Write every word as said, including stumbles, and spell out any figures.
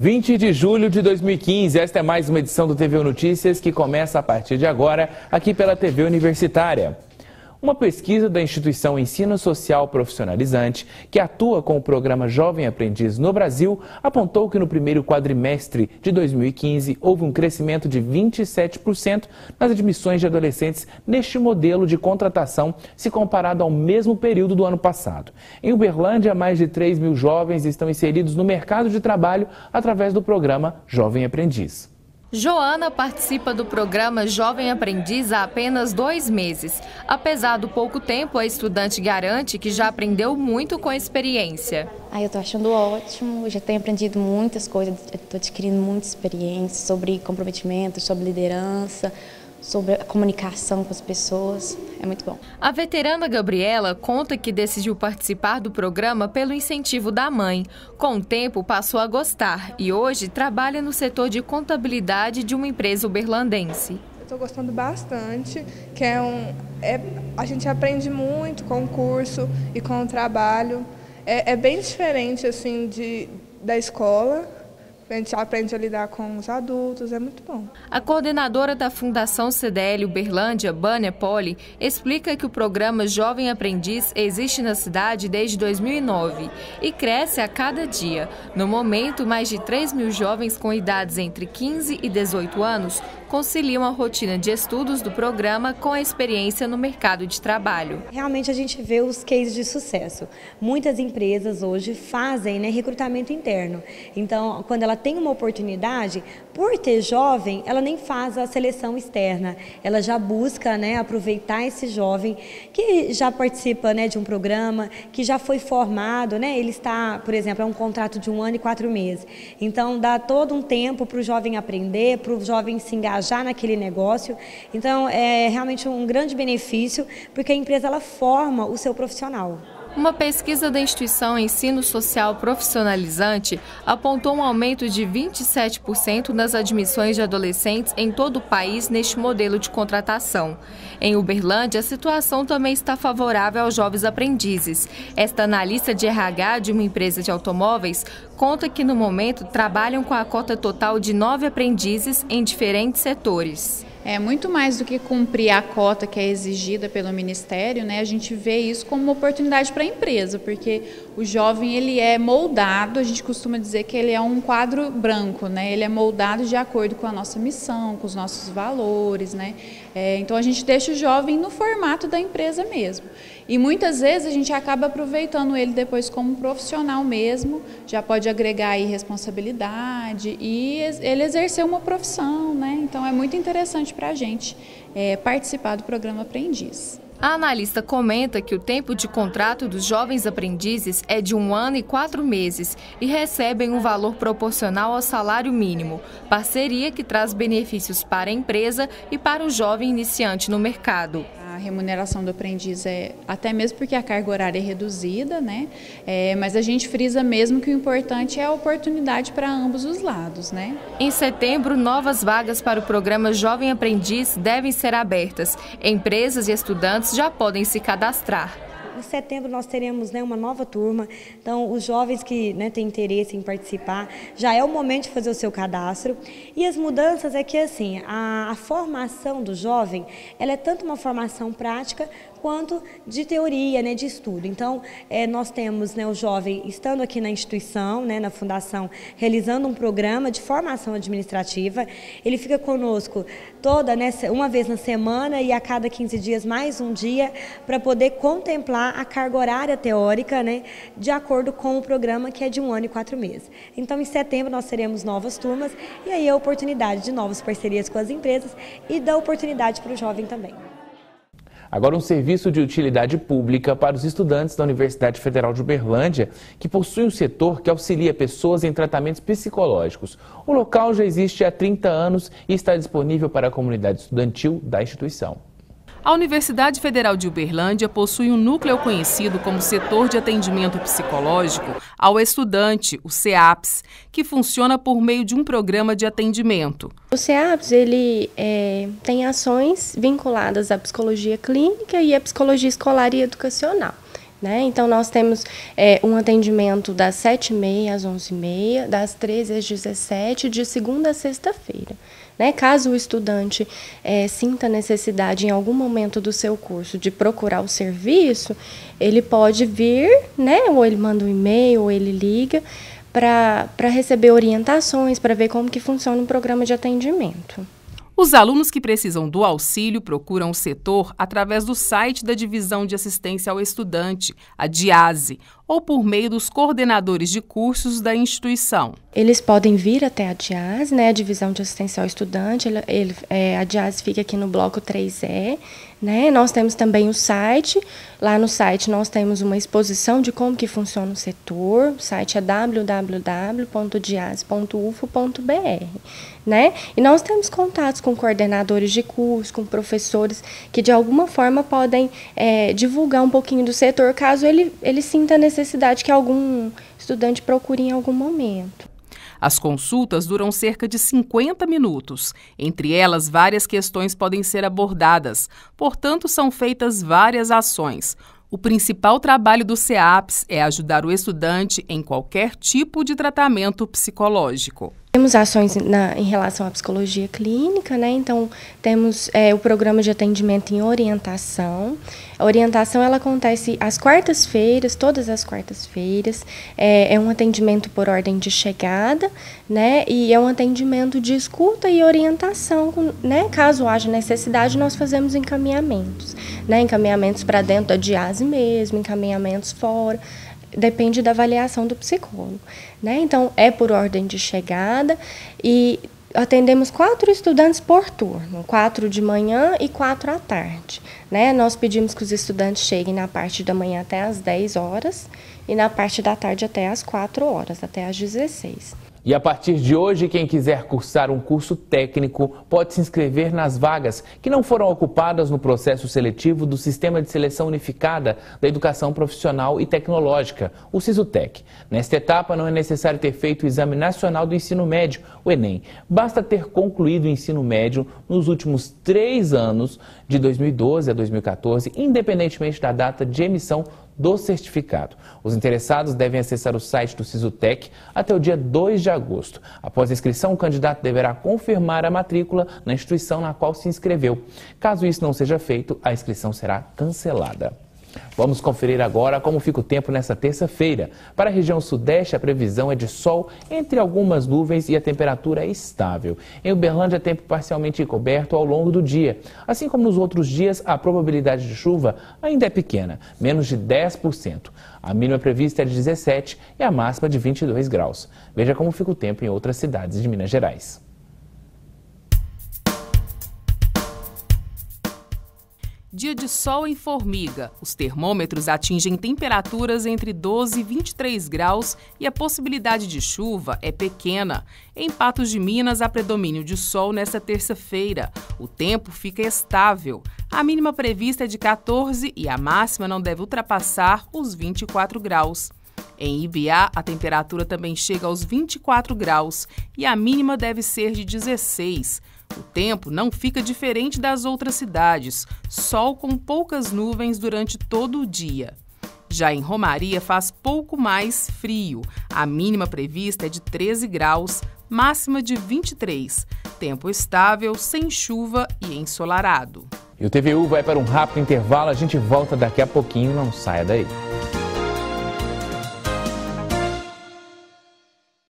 vinte de julho de dois mil e quinze, esta é mais uma edição do T V Notícias que começa a partir de agora aqui pela T V Universitária. Uma pesquisa da instituição Ensino Social Profissionalizante, que atua com o programa Jovem Aprendiz no Brasil, apontou que no primeiro quadrimestre de dois mil e quinze houve um crescimento de vinte e sete por cento nas admissões de adolescentes neste modelo de contratação, se comparado ao mesmo período do ano passado. Em Uberlândia, mais de três mil jovens estão inseridos no mercado de trabalho através do programa Jovem Aprendiz. Joana participa do programa Jovem Aprendiz há apenas dois meses. Apesar do pouco tempo, a estudante garante que já aprendeu muito com a experiência. Ah, eu estou achando ótimo, já tenho aprendido muitas coisas, estou adquirindo muita experiência sobre comprometimento, sobre liderança, sobre a comunicação com as pessoas. É muito bom. A veterana Gabriela conta que decidiu participar do programa pelo incentivo da mãe. Com o tempo, passou a gostar e hoje trabalha no setor de contabilidade de uma empresa uberlandense. Estou gostando bastante, que é um, é, a gente aprende muito com o curso e com o trabalho. É, é bem diferente assim, de, da escola. A gente aprende a lidar com os adultos, é muito bom. A coordenadora da Fundação C D L Uberlândia, Bânia Poli, explica que o programa Jovem Aprendiz existe na cidade desde dois mil e nove e cresce a cada dia. No momento, mais de três mil jovens com idades entre quinze e dezoito anos conciliam a rotina de estudos do programa com a experiência no mercado de trabalho. Realmente a gente vê os cases de sucesso. Muitas empresas hoje fazem, né, recrutamento interno. Então, quando ela tem uma oportunidade, por ter jovem, ela nem faz a seleção externa. Ela já busca, né, aproveitar esse jovem que já participa, né, de um programa, que já foi formado, né, ele está, por exemplo, é um contrato de um ano e quatro meses. Então, dá todo um tempo para o jovem aprender, para o jovem se engajar já naquele negócio. Então, é realmente um grande benefício, porque a empresa ela forma o seu profissional. Uma pesquisa da instituição Ensino Social Profissionalizante apontou um aumento de vinte e sete por cento nas admissões de adolescentes em todo o país neste modelo de contratação. Em Uberlândia, a situação também está favorável aos jovens aprendizes. Esta analista de R H de uma empresa de automóveis conta que, no momento, trabalham com a cota total de nove aprendizes em diferentes setores. É muito mais do que cumprir a cota que é exigida pelo Ministério, né? A gente vê isso como uma oportunidade para a empresa, porque o jovem ele é moldado, a gente costuma dizer que ele é um quadro branco, né? Ele é moldado de acordo com a nossa missão, com os nossos valores, né? É, então a gente deixa o jovem no formato da empresa mesmo. E muitas vezes a gente acaba aproveitando ele depois como profissional mesmo, já pode agregar aí responsabilidade e ele exercer uma profissão, né? Então é muito interessante para a gente é, participar do programa Aprendiz. A analista comenta que o tempo de contrato dos jovens aprendizes é de um ano e quatro meses e recebem um valor proporcional ao salário mínimo, parceria que traz benefícios para a empresa e para o jovem iniciante no mercado. A remuneração do aprendiz é até mesmo porque a carga horária é reduzida, né? É, mas a gente frisa mesmo que o importante é a oportunidade para ambos os lados, né? Em setembro, novas vagas para o programa Jovem Aprendiz devem ser abertas. Empresas e estudantes já podem se cadastrar. Em setembro nós teremos, né, uma nova turma, então os jovens que, né, têm interesse em participar, já é o momento de fazer o seu cadastro. E as mudanças é que assim, a, a formação do jovem, ela é tanto uma formação prática quanto de teoria, né, de estudo. Então, é, nós temos, né, o jovem estando aqui na instituição, né, na fundação, realizando um programa de formação administrativa. Ele fica conosco toda, né, uma vez na semana e a cada quinze dias mais um dia para poder contemplar a carga horária teórica, né, de acordo com o programa que é de um ano e quatro meses. Então, em setembro nós teremos novas turmas e aí a oportunidade de novas parcerias com as empresas e da oportunidade para o jovem também. Agora, um serviço de utilidade pública para os estudantes da Universidade Federal de Uberlândia, que possui um setor que auxilia pessoas em tratamentos psicológicos. O local já existe há trinta anos e está disponível para a comunidade estudantil da instituição. A Universidade Federal de Uberlândia possui um núcleo conhecido como Setor de Atendimento Psicológico ao Estudante, o SEAPS, que funciona por meio de um programa de atendimento. O SEAPS ele, é, tem ações vinculadas à psicologia clínica e à psicologia escolar e educacional. né? Então, nós temos é, um atendimento das sete e meia às onze e meia, das treze às dezessete, de segunda a sexta-feira. Né? Caso o estudante é, sinta necessidade em algum momento do seu curso de procurar o serviço, ele pode vir, né? Ou ele manda um e-mail, ou ele liga, para para receber orientações, para ver como que funciona o programa de atendimento. Os alunos que precisam do auxílio procuram o setor através do site da Divisão de Assistência ao Estudante, a DIASE, ou por meio dos coordenadores de cursos da instituição. Eles podem vir até a DIASE, né, a Divisão de Assistência ao Estudante. Ele, ele, é, a DIASE fica aqui no bloco três E. Né? Nós temos também o site. Lá no site nós temos uma exposição de como que funciona o setor. O site é w w w ponto diase ponto u f o ponto b r. Né? E nós temos contatos com coordenadores de curso, com professores que de alguma forma podem é, divulgar um pouquinho do setor, caso ele, ele sinta a necessidade que algum estudante procure em algum momento. As consultas duram cerca de cinquenta minutos. Entre elas, várias questões podem ser abordadas. Portanto, são feitas várias ações. O principal trabalho do SEAPS é ajudar o estudante em qualquer tipo de tratamento psicológico. Temos ações na, em relação à psicologia clínica, né? Então temos é, o programa de atendimento em orientação. A orientação ela acontece às quartas-feiras, todas as quartas-feiras. É, é um atendimento por ordem de chegada, né? E é um atendimento de escuta e orientação, né? Caso haja necessidade, nós fazemos encaminhamentos, né? Encaminhamentos para dentro da DIASE mesmo, encaminhamentos fora. Depende da avaliação do psicólogo, né? Então, é por ordem de chegada e atendemos quatro estudantes por turno, quatro de manhã e quatro à tarde, né? Nós pedimos que os estudantes cheguem na parte da manhã até às dez horas e na parte da tarde até às quatro horas, até às dezesseis. E a partir de hoje, quem quiser cursar um curso técnico pode se inscrever nas vagas que não foram ocupadas no processo seletivo do Sistema de Seleção Unificada da Educação Profissional e Tecnológica, o SISUTEC. Nesta etapa, não é necessário ter feito o Exame Nacional do Ensino Médio, o Enem. Basta ter concluído o ensino médio nos últimos três anos, de dois mil e doze a dois mil e quatorze, independentemente da data de emissão do certificado. Os interessados devem acessar o site do SISUTEC até o dia dois de agosto. Após a inscrição, o candidato deverá confirmar a matrícula na instituição na qual se inscreveu. Caso isso não seja feito, a inscrição será cancelada. Vamos conferir agora como fica o tempo nesta terça-feira. Para a região sudeste, a previsão é de sol entre algumas nuvens e a temperatura é estável. Em Uberlândia, tempo parcialmente encoberto ao longo do dia. Assim como nos outros dias, a probabilidade de chuva ainda é pequena, menos de dez por cento. A mínima prevista é de dezessete e a máxima de vinte e dois graus. Veja como fica o tempo em outras cidades de Minas Gerais. Dia de sol em Formiga. Os termômetros atingem temperaturas entre doze e vinte e três graus e a possibilidade de chuva é pequena. Em Patos de Minas, há predomínio de sol nesta terça-feira. O tempo fica estável. A mínima prevista é de quatorze e a máxima não deve ultrapassar os vinte e quatro graus. Em Ibiá, a temperatura também chega aos vinte e quatro graus e a mínima deve ser de dezesseis. O tempo não fica diferente das outras cidades, sol com poucas nuvens durante todo o dia. Já em Romaria faz pouco mais frio, a mínima prevista é de treze graus, máxima de vinte e três. Tempo estável, sem chuva e ensolarado. E o T V U vai para um rápido intervalo, a gente volta daqui a pouquinho, não saia daí.